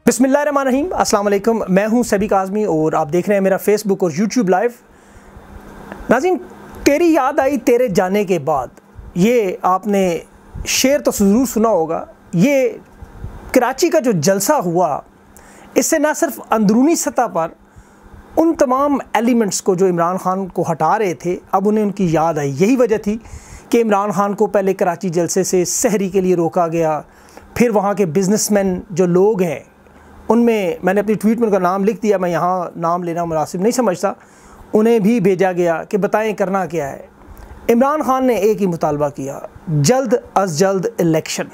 बिस्मिल्लाहिर्रहमानिर्रहीम, अस्सलाम वालेकुम। मैं हूं सबीक आज़मी और आप देख रहे हैं मेरा फेसबुक और यूट्यूब लाइव। नाज़रीन, तेरी याद आई तेरे जाने के बाद, ये आपने शेर तो ज़रूर सुना होगा। ये कराची का जो जलसा हुआ, इससे ना सिर्फ अंदरूनी सतह पर उन तमाम एलिमेंट्स को जो इमरान ख़ान को हटा रहे थे, अब उन्हें उनकी याद आई। यही वजह थी कि इमरान ख़ान को पहले कराची जलसे से सहरी के लिए रोका गया, फिर वहाँ के बिजनेसमैन जो लोग हैं उनमें, मैंने अपनी ट्वीट में उनका नाम लिख दिया, मैं यहाँ नाम लेना मुनासिब नहीं समझता, उन्हें भी भेजा गया कि बताएं करना क्या है। इमरान ख़ान ने एक ही मुतालबा किया, जल्द अज जल्द इलेक्शन।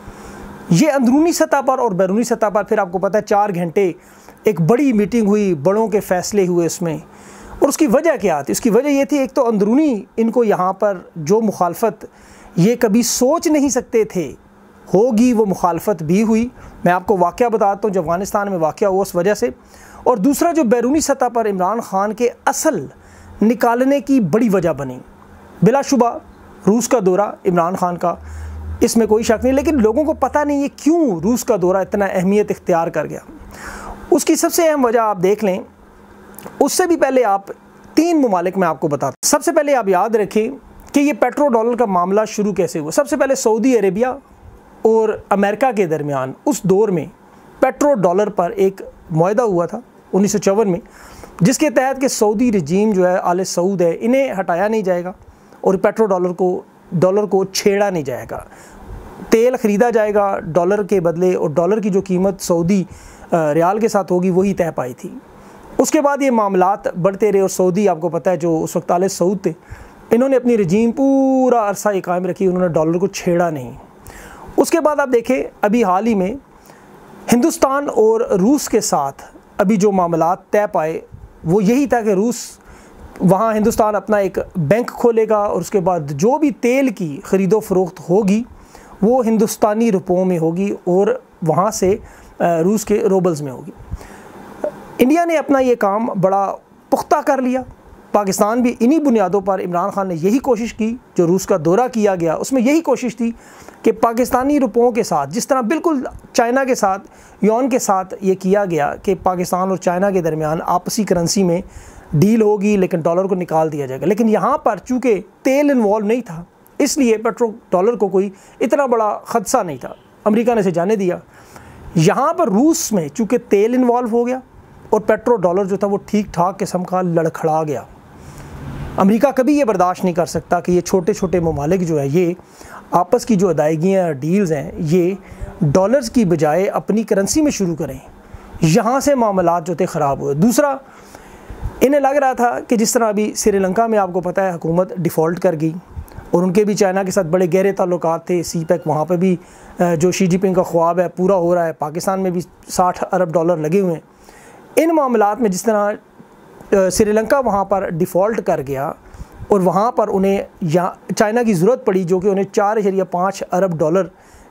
ये अंदरूनी सतह पर और बैरूनी सतह पर फिर आपको पता है 4 घंटे एक बड़ी मीटिंग हुई, बड़ों के फ़ैसले हुए उसमें। और उसकी वजह क्या थी? उसकी वजह ये थी, एक तो अंदरूनी इनको यहाँ पर जो मुखालफत ये कभी सोच नहीं सकते थे होगी, वो मुखालफत भी हुई। मैं आपको वाक़या बताता हूँ, जब अफ़गानिस्तान में वाक़या हुआ उस वजह से। और दूसरा जो बैरूनी सतह पर इमरान ख़ान के असल निकालने की बड़ी वजह बनी, बिलाशुबा रूस का दौरा इमरान ख़ान का, इसमें कोई शक नहीं। लेकिन लोगों को पता नहीं है क्यों रूस का दौरा इतना अहमियत इख्तियार कर गया। उसकी सबसे अहम वजह आप देख लें। उससे भी पहले आप 3 ममालिक मैं आपको बताता हूँ। सबसे पहले आप याद रखें कि ये पेट्रो डॉलर का मामला शुरू कैसे हुआ। सबसे पहले सऊदी अरेबिया और अमेरिका के दरमियान उस दौर में पेट्रो डॉलर पर एक मुआहदा हुआ था 1954 में, जिसके तहत कि सऊदी रजीम जो है, आले सऊद है, इन्हें हटाया नहीं जाएगा और पेट्रो डॉलर को छेड़ा नहीं जाएगा। तेल ख़रीदा जाएगा डॉलर के बदले और डॉलर की जो कीमत सऊदी रियाल के साथ होगी वही तय पाई थी। उसके बाद ये मामलात बढ़ते रहे और सऊदी, आपको पता है जो उस वक्त आले सऊद थे, इन्होंने अपनी रजीम पूरा अरसा ये कायम रखी, उन्होंने डॉलर को छेड़ा नहीं। उसके बाद आप देखें, अभी हाल ही में हिंदुस्तान और रूस के साथ अभी जो मामलात तय पाए वो यही था कि रूस वहाँ हिंदुस्तान अपना एक बैंक खोलेगा और उसके बाद जो भी तेल की ख़रीदो फ़रोख्त होगी वो हिंदुस्तानी रुपयों में होगी और वहाँ से रूस के रूबल्स में होगी। इंडिया ने अपना ये काम बड़ा पुख्ता कर लिया। पाकिस्तान भी इन्हीं बुनियादों पर, इमरान ख़ान ने यही कोशिश की, जो रूस का दौरा किया गया उसमें यही कोशिश थी कि पाकिस्तानी रुपयों के साथ, जिस तरह बिल्कुल चाइना के साथ, युआन के साथ ये किया गया कि पाकिस्तान और चाइना के दरमियान आपसी करेंसी में डील होगी लेकिन डॉलर को निकाल दिया जाएगा। लेकिन यहाँ पर चूँकि तेल इन्वॉल्व नहीं था, इसलिए पेट्रो डॉलर को कोई इतना बड़ा ख़दशा नहीं था, अमेरिका ने इसे जाने दिया। यहाँ पर रूस में चूँकि तेल इन्वॉल्व हो गया और पेट्रो डॉलर जो था वो ठीक ठाक किस्म का लड़खड़ा गया। अमेरिका कभी ये बर्दाश्त नहीं कर सकता कि ये छोटे छोटे ममालिक जो है ये आपस की जो अदायगियाँ डील्स हैं ये डॉलर्स की बजाय अपनी करेंसी में शुरू करें। यहाँ से मामलात जो थे ख़राब हुए। दूसरा, इन्हें लग रहा था कि जिस तरह अभी श्रीलंका में आपको पता है हुकूमत डिफ़ॉल्ट कर गई और उनके भी चाइना के साथ बड़े गहरे ताल्लुकात थे, CPEC, वहाँ पर भी जो शी जिनपिंग का ख्वाब है पूरा हो रहा है। पाकिस्तान में भी 60 अरब डॉलर लगे हुए हैं। इन मामलात में जिस तरह श्रीलंका वहाँ पर डिफ़ॉल्ट कर गया और वहाँ पर उन्हें यहाँ चाइना की ज़रूरत पड़ी, जो कि उन्हें 4.5 अरब डॉलर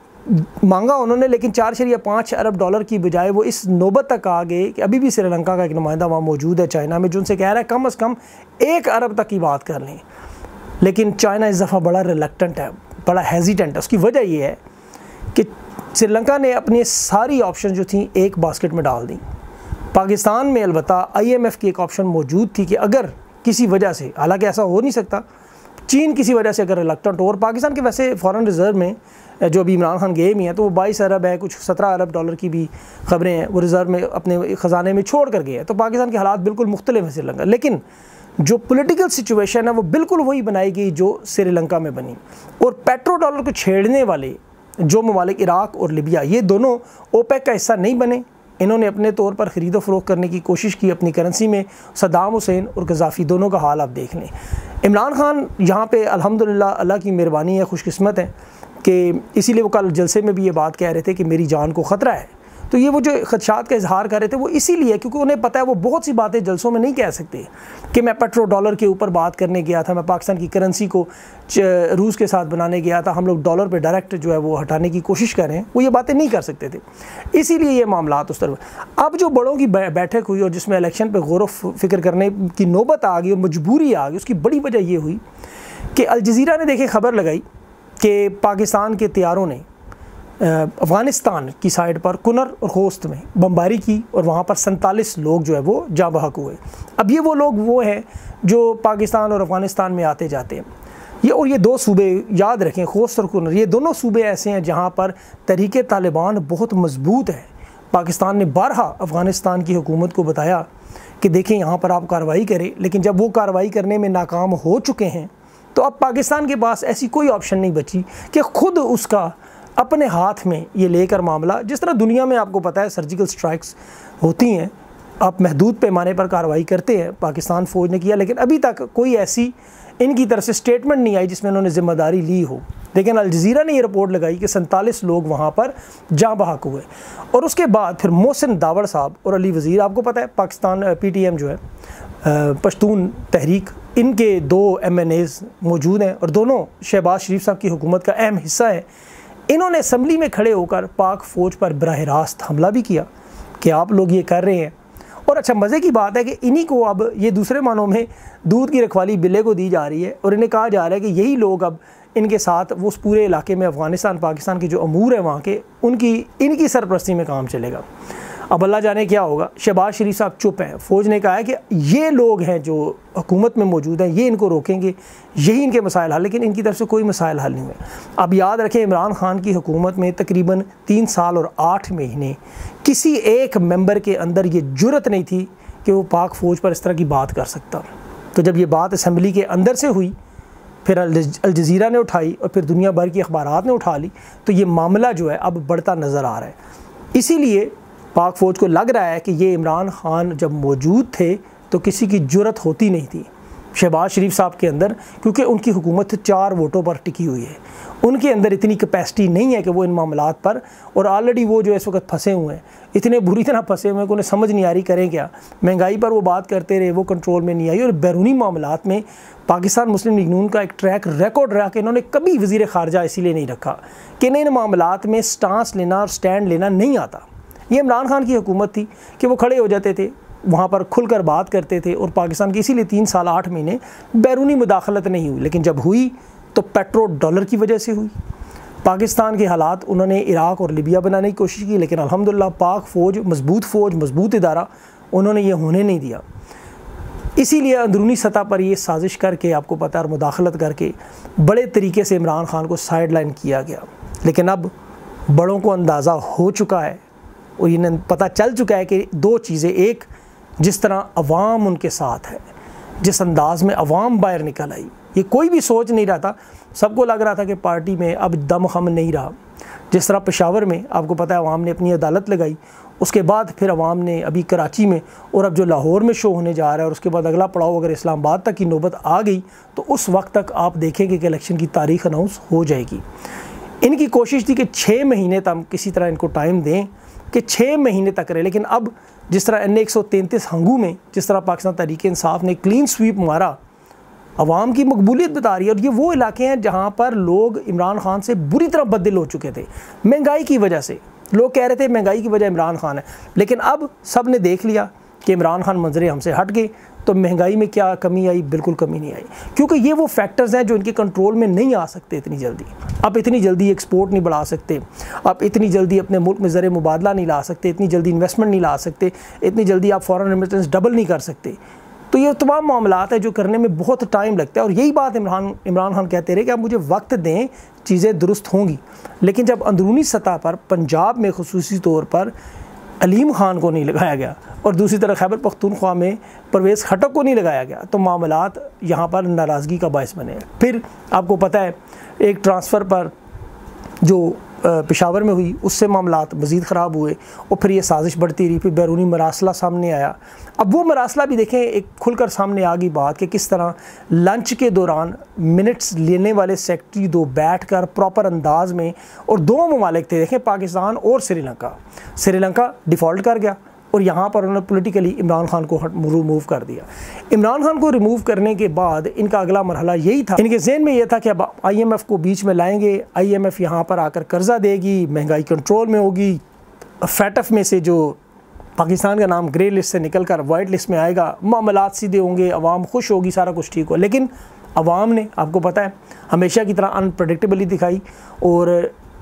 मांगा उन्होंने, लेकिन 4.5 अरब डॉलर की बजाय वो इस नौबत तक आ गए कि अभी भी श्रीलंका का एक नुमाइंदा वहाँ मौजूद है चाइना में, जो उनसे कह रहा है कम अज़ कम 1 अरब तक की बात कर लें। लेकिन चाइना इस दफ़ा बड़ा रिलक्टेंट है, बड़ा हेजिटेंट है। उसकी वजह ये है कि श्रीलंका ने अपनी सारी ऑप्शन जो थी एक बास्केट में डाल दी। पाकिस्तान में अलबत्ता IMF की एक ऑप्शन मौजूद थी कि अगर किसी वजह से, हालांकि ऐसा हो नहीं सकता, चीन किसी वजह से अगर रिलक्टेंट हो, और पाकिस्तान के वैसे फ़ॉरेन रिज़र्व में जो अभी इमरान ख़ान गए भी हैं तो वो 22 अरब है, कुछ 17 अरब डॉलर की भी ख़बरें हैं, वो रिज़र्व में अपने ख़जाने में छोड़ कर गए हैं। तो पाकिस्तान के हालात बिल्कुल मुख्तलिफ है श्रीलंका, लेकिन जो पॉलिटिकल सिचुएशन है वो बिल्कुल वही बनाई गई जो श्रीलंका में बनी। और पेट्रो डॉलर को छेड़ने वाले जो ममालिक इराक़ और लिबिया, ये दोनों OPEC का हिस्सा नहीं बने। इन्होंने अपने तौर पर ख़रीदो फ़रोख्त करने की कोशिश की अपनी करेंसी में। सद्दाम हुसैन और गद्दाफ़ी दोनों का हाल आप देख लें। इमरान ख़ान यहाँ पे अल्हम्दुलिल्लाह अल्लाह की मेहरबानी है, खुशकिस्मत है कि इसीलिए वो कल जलसे में भी ये बात कह रहे थे कि मेरी जान को ख़तरा है। तो ये वो जो ख़दशात का इजहार कर रहे थे वो इसीलिए क्योंकि उन्हें पता है वो बहुत सी बातें जलसों में नहीं कह सकते कि मैं पेट्रो डॉलर के ऊपर बात करने गया था, मैं पाकिस्तान की करेंसी को रूस के साथ बनाने गया था, हम लोग डॉलर पे डायरेक्ट जो है वो हटाने की कोशिश कर रहे हैं, वो ये बातें नहीं कर सकते थे। इसीलिए ये मामलात उस तरफ। अब जो बड़ों की बैठक हुई और जिसमें इलेक्शन पर गौर फ़िक्र करने की नौबत आ गई और मजबूरी आ गई, उसकी बड़ी वजह ये हुई कि अल जज़ीरा ने देखे खबर लगाई कि पाकिस्तान के तैयारों ने अफ़गानिस्तान की साइड पर कुनर और खोस्त में बमबारी की और वहाँ पर 47 लोग जो है वो जाँ बहक हुए। अब ये वो लोग वो हैं जो पाकिस्तान और अफ़गानिस्तान में आते जाते हैं। ये दो सूबे याद रखें, खोस्त और कुनर, ये दोनों सूबे ऐसे हैं जहाँ पर तहरीक तालिबान बहुत मजबूत है। पाकिस्तान ने बारहा अफ़गानिस्तान की हुकूमत को बताया कि देखें यहाँ पर आप कार्रवाई करें, लेकिन जब वो कार्रवाई करने में नाकाम हो चुके हैं तो अब पाकिस्तान के पास ऐसी कोई ऑप्शन नहीं बची कि ख़ुद उसका अपने हाथ में ये लेकर मामला, जिस तरह दुनिया में आपको पता है सर्जिकल स्ट्राइक्स होती हैं, आप महदूद पैमाने पर कार्रवाई करते हैं, पाकिस्तान फ़ौज ने किया, लेकिन अभी तक कोई ऐसी इनकी तरफ से स्टेटमेंट नहीं आई जिसमें उन्होंने ज़िम्मेदारी ली हो। लेकिन अल जज़ीरा ने ये रिपोर्ट लगाई कि 47 लोग वहाँ पर जाँ बहक हुए। और उसके बाद फिर मोहसिन दावड़ साहब और अली वज़ीर, आपको पता है पाकिस्तान PTM जो है पश्तून तहरीक, इनके 2 MNAs मौजूद हैं और दोनों शहबाज शरीफ साहब की हुकूमत का अहम हिस्सा है। इन्होंने असम्बली में खड़े होकर पाक फ़ौज पर बराह रास्त हमला भी किया कि आप लोग ये कर रहे हैं। और अच्छा मज़े की बात है कि इन्हीं को अब ये दूसरे मानों में दूध की रखवाली बिल्ले को दी जा रही है और इन्हें कहा जा रहा है कि यही लोग अब इनके साथ वो उस पूरे इलाके में अफ़गानिस्तान पाकिस्तान के जो अमूर हैं वहाँ के, उनकी इनकी सरपरस्ती में काम चलेगा। अब अल्लाह जाने क्या होगा। शहबाज शरीफ साहब चुप हैं। फ़ौज ने कहा है कि ये लोग हैं जो हुकूमत में मौजूद हैं, ये इनको रोकेंगे, यही इनके मसाइल हल, लेकिन इनकी तरफ से कोई मसाइल हल नहीं हुए। अब याद रखें इमरान खान की हुकूमत में तकरीबन 3 साल और 8 महीने किसी एक मेंबर के अंदर ये जुर्रत नहीं थी कि वो पाक फ़ौज पर इस तरह की बात कर सकता। तो जब ये बात असम्बली के अंदर से हुई, फिर अल जज़ीरा ने उठाई और फिर दुनिया भर की अखबारात ने उठा ली, तो ये मामला जो है अब बढ़ता नज़र आ रहा है। इसीलिए पाक फ़ौज को लग रहा है कि ये इमरान खान जब मौजूद थे तो किसी की जुर्रत होती नहीं थी शहबाज शरीफ साहब के अंदर, क्योंकि उनकी हुकूमत 4 वोटों पर टिकी हुई है। उनके अंदर इतनी कैपेसिटी नहीं है कि वो इन मामलात पर, और ऑलरेडी वो जो इस वक्त फंसे हुए हैं, इतने बुरी तरह फंसे हुए हैं कि उन्हें समझ नहीं आ रही करें क्या। महंगाई पर वो बात करते रहे, वो कंट्रोल में नहीं आई। और बैरूनी मामलात में पाकिस्तान मुस्लिम लीग नून का एक ट्रैक रिकॉर्ड रहा कि इन्होंने कभी वज़ीर ख़ारजा इसीलिए नहीं रखा कि इन्हें इन मामलात में स्टांस लेना और स्टैंड लेना नहीं आता। ये इमरान खान की हुकूमत थी कि वो खड़े हो जाते थे, वहाँ पर खुलकर बात करते थे, और पाकिस्तान की इसीलिए 3 साल 8 महीने बैरूनी मुदाखलत नहीं हुई। लेकिन जब हुई तो पेट्रो डॉलर की वजह से हुई। पाकिस्तान के हालात, उन्होंने इराक़ और लिबिया बनाने की कोशिश की, लेकिन अल्हम्दुलिल्लाह पाक फ़ौज, मजबूत इदारा, उन्होंने ये होने नहीं दिया। इसीलिए अंदरूनी सतह पर ये साजिश करके, आपको पता है, और मुदाखलत करके बड़े तरीके से इमरान खान को साइड लाइन किया गया। लेकिन अब बड़ों को अंदाज़ा हो चुका है और इन्हें पता चल चुका है कि 2 चीज़ें, एक जिस तरह अवाम उनके साथ है, जिस अंदाज़ में अवाम बाहर निकल आई, ये कोई भी सोच नहीं रहा था। सबको लग रहा था कि पार्टी में अब दम खम नहीं रहा। जिस तरह पेशावर में आपको पता है अवाम ने अपनी अदालत लगाई, उसके बाद फिर अवाम ने अभी कराची में, और अब जो लाहौर में शो होने जा रहा है, और उसके बाद अगला पड़ाव अगर इस्लामाबाद तक की नौबत आ गई तो उस वक्त तक आप देखेंगे कि इलेक्शन की तारीख अनाउंस हो जाएगी। इनकी कोशिश थी कि 6 महीने तक किसी तरह इनको टाइम दें कि 6 महीने तक रहे, लेकिन अब जिस तरह NA 133 हंगू में जिस तरह पाकिस्तान तहरीक इंसाफ ने क्लीन स्वीप मारा, अवाम की मकबूलियत बता रही है। और ये वो इलाके हैं जहाँ पर लोग इमरान खान से बुरी तरह बददिल हो चुके थे महंगाई की वजह से। लोग कह रहे थे महंगाई की वजह इमरान खान है, लेकिन अब सब ने देख लिया कि इमरान खान मंजरे हमसे हट गए, तो महंगाई में क्या कमी आई? बिल्कुल कमी नहीं आई, क्योंकि ये वो फैक्टर्स हैं जो इनके कंट्रोल में नहीं आ सकते इतनी जल्दी। आप इतनी जल्दी एक्सपोर्ट नहीं बढ़ा सकते, आप इतनी जल्दी अपने मुल्क में ज़र मुबादला नहीं ला सकते, इतनी जल्दी इन्वेस्टमेंट नहीं ला सकते, इतनी जल्दी आप फॉरेन रेमिटेंस डबल नहीं कर सकते। तो ये तमाम मामलात हैं जो करने में बहुत टाइम लगता है। और यही बात इमरान खान कहते रहे कि आप मुझे वक्त दें, चीज़ें दुरुस्त होंगी। लेकिन जब अंदरूनी सतह पर पंजाब में खुसूसी तौर पर अलीम खान को नहीं लगाया गया और दूसरी तरफ खैबर पख्तूनख्वा में परवेज़ खटक को नहीं लगाया गया, तो मामलात यहाँ पर नाराज़गी का बायस बने। फिर आपको पता है एक ट्रांसफ़र पर जो पेशावर में हुई, उससे मामलात मज़ीद ख़राब हुए और फिर ये साजिश बढ़ती रही। फिर बैरूनी मरासला सामने आया। अब वो मरासला भी देखें, एक खुलकर सामने आ गई बात कि किस तरह लंच के दौरान मिनट्स लेने वाले सेक्रेटरी 2 बैठ कर प्रॉपर अंदाज में, और 2 ममालिक थे देखें, पाकिस्तान और श्रीलंका डिफ़ॉल्ट कर गया और यहाँ पर उन्होंने पॉलिटिकली इमरान खान को रिमूव कर दिया। इमरान खान को रिमूव करने के बाद इनका अगला मरहला यही था, इनके जहन में यह था कि अब IMF को बीच में लाएंगे, IMF यहाँ पर आकर कर्जा देगी, महंगाई कंट्रोल में होगी, FATF में से जो पाकिस्तान का नाम ग्रे लिस्ट से निकल कर वाइट लिस्ट में आएगा, मामलात सीधे होंगे, अवाम खुश होगी, सारा कुछ ठीक हो। लेकिन अवाम ने, आपको पता है, हमेशा की तरह अनप्रडिक्टेबली दिखाई और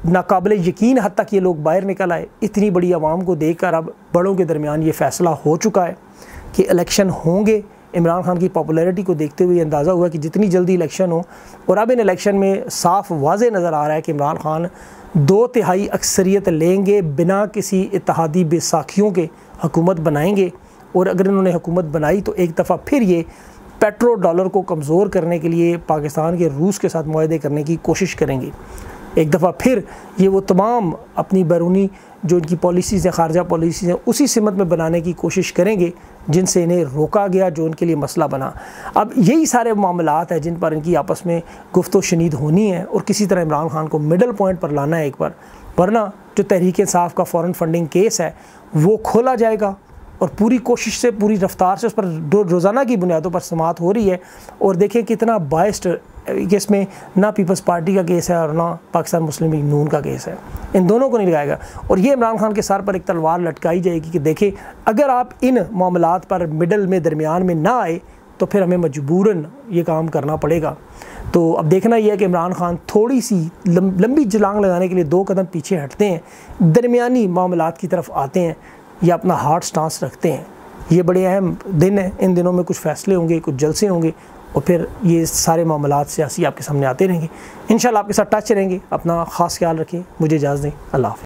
नाकाबिल यकीन हद तक ये लोग बाहर निकल आए। इतनी बड़ी आवाम को देखकर अब बड़ों के दरमियान ये फ़ैसला हो चुका है कि इलेक्शन होंगे। इमरान खान की पॉपुलैरिटी को देखते हुए अंदाज़ा हुआ कि जितनी जल्दी इलेक्शन हो, और अब इन इलेक्शन में साफ वाज़े नज़र आ रहा है कि इमरान खान 2/3 अक्सरियत लेंगे, बिना किसी इत्तेहादी बैसाखियों के हुकूमत बनाएंगे। और अगर इन्होंने हुकूमत बनाई तो एक दफ़ा फिर ये पेट्रो डॉलर को कमज़ोर करने के लिए पाकिस्तान के रूस के साथ मुआहदे करने की कोशिश करेंगे। एक दफ़ा फिर ये वो तमाम अपनी बैरूनी जो इनकी पॉलिसीज़ हैं, ख़ारजा पॉलिसीज़ हैं, उसी सिमत में बनाने की कोशिश करेंगे जिनसे इन्हें रोका गया, जो उनके लिए मसला बना। अब यही सारे मामलात हैं जिन पर इनकी आपस में गुफ्तो शनीद होनी है और किसी तरह इमरान खान को मिडल पॉइंट पर लाना है एक बार, वरना जो तहरीक इंसाफ का फ़ॉरेन फंडिंग केस है वो खोला जाएगा और पूरी कोशिश से, पूरी रफ्तार से उस पर रोज़ाना की बुनियादों पर समाअत हो रही है। और देखें कितना बाइस्ड इसमें ना पीपल्स पार्टी का केस है और ना पाकिस्तान मुस्लिम लीग नून का केस है, इन दोनों को नहीं लगाएगा। और ये इमरान खान के सर पर एक तलवार लटकाई जाएगी कि देखें अगर आप इन मामलात पर मिडल में, दरमियान में ना आए तो फिर हमें मजबूरन ये काम करना पड़ेगा। तो अब देखना यह है कि इमरान खान थोड़ी सी लंबी जलांग लगाने के लिए 2 कदम पीछे हटते हैं, दरमियानी मामलात की तरफ आते हैं या अपना हार्ड स्टांस रखते हैं। ये बड़े अहम दिन हैं, इन दिनों में कुछ फ़ैसले होंगे, कुछ जलसे होंगे और फिर ये सारे मामलात सियासी आपके सामने आते रहेंगे। इंशाल्लाह आपके साथ टच रहेंगे। अपना ख़ास ख्याल रखें। मुझे इजाज़त दें। अल्लाह हाफ़िज़।